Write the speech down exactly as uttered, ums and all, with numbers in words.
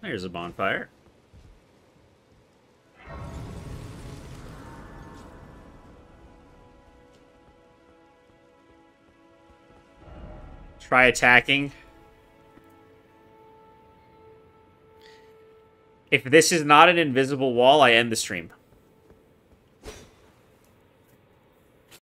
There's a bonfire. Try attacking. If this is not an invisible wall, I end the stream.